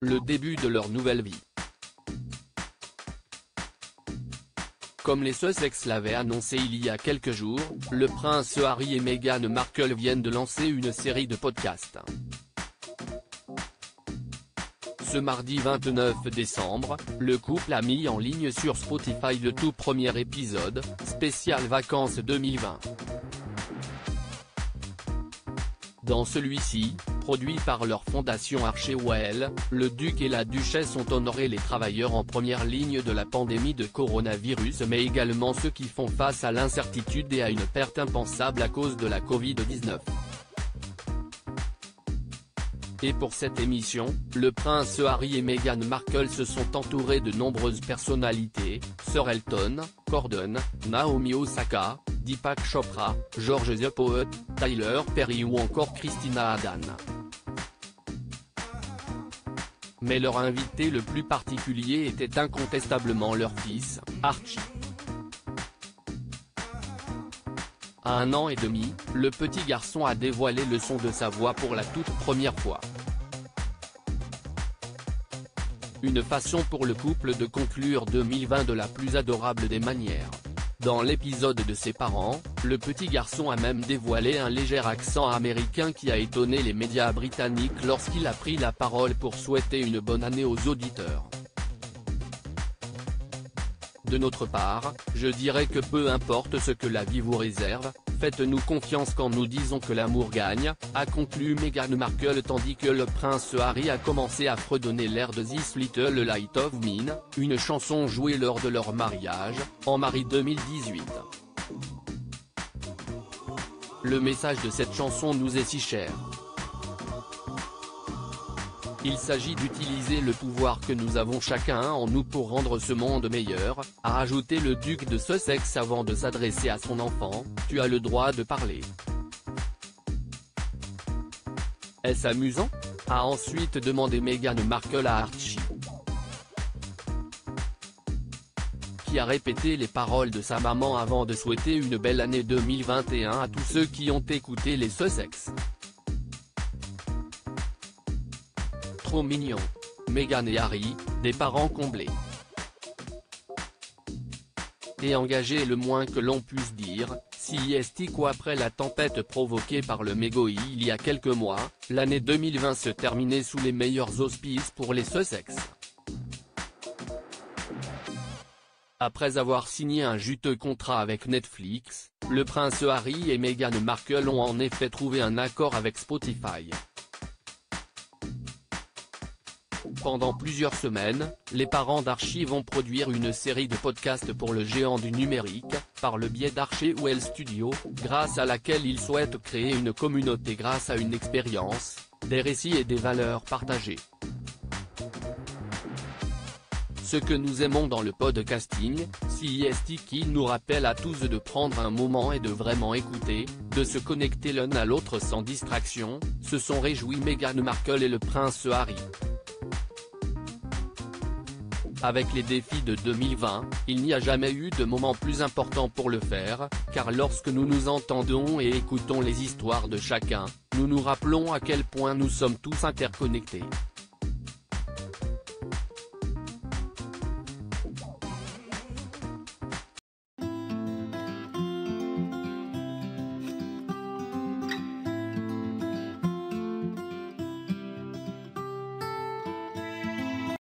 le début de leur nouvelle vie. Comme les Sussex l'avaient annoncé il y a quelques jours, le prince Harry et Meghan Markle viennent de lancer une série de podcasts. Ce mardi 29 décembre, le couple a mis en ligne sur Spotify le tout premier épisode, spécial vacances 2020. Dans celui-ci, produit par leur fondation Archewell, le duc et la duchesse ont honoré les travailleurs en première ligne de la pandémie de coronavirus mais également ceux qui font face à l'incertitude et à une perte impensable à cause de la Covid-19. Et pour cette émission, le prince Harry et Meghan Markle se sont entourés de nombreuses personnalités, Sir Elton, Gordon, Naomi Osaka, Deepak Chopra, George The Poet, Tyler Perry ou encore Christina Adan. Mais leur invité le plus particulier était incontestablement leur fils, Archie. À 1 an et demi, le petit garçon a dévoilé le son de sa voix pour la toute première fois. Une façon pour le couple de conclure 2020 de la plus adorable des manières. Dans l'épisode de ses parents, le petit garçon a même dévoilé un léger accent américain qui a étonné les médias britanniques lorsqu'il a pris la parole pour souhaiter une bonne année aux auditeurs. De notre part, je dirais que peu importe ce que la vie vous réserve, faites-nous confiance quand nous disons que l'amour gagne, a conclu Meghan Markle tandis que le prince Harry a commencé à fredonner l'air de This Little Light of Mine, une chanson jouée lors de leur mariage, en mars 2018. Le message de cette chanson nous est si cher. Il s'agit d'utiliser le pouvoir que nous avons chacun en nous pour rendre ce monde meilleur, a rajouté le duc de Sussex avant de s'adresser à son enfant, tu as le droit de parler. Est-ce amusant ? A ensuite demandé Meghan Markle à Archie, qui a répété les paroles de sa maman avant de souhaiter une belle année 2021 à tous ceux qui ont écouté les Sussex. Trop mignon. Meghan et Harry, des parents comblés. Et engagés le moins que l'on puisse dire, si est qu'après la tempête provoquée par le mégoï il y a quelques mois, l'année 2020 se terminait sous les meilleurs auspices pour les Sussex. Après avoir signé un juteux contrat avec Netflix, le prince Harry et Meghan Markle ont en effet trouvé un accord avec Spotify. Pendant plusieurs semaines, les parents d'Archie vont produire une série de podcasts pour le géant du numérique, par le biais d'Archewell Studios, grâce à laquelle ils souhaitent créer une communauté grâce à une expérience, des récits et des valeurs partagées. Ce que nous aimons dans le podcasting, c'est qu'il nous rappelle à tous de prendre un moment et de vraiment écouter, de se connecter l'un à l'autre sans distraction, se sont réjouis Meghan Markle et le prince Harry. Avec les défis de 2020, il n'y a jamais eu de moment plus important pour le faire, car lorsque nous nous entendons et écoutons les histoires de chacun, nous nous rappelons à quel point nous sommes tous interconnectés.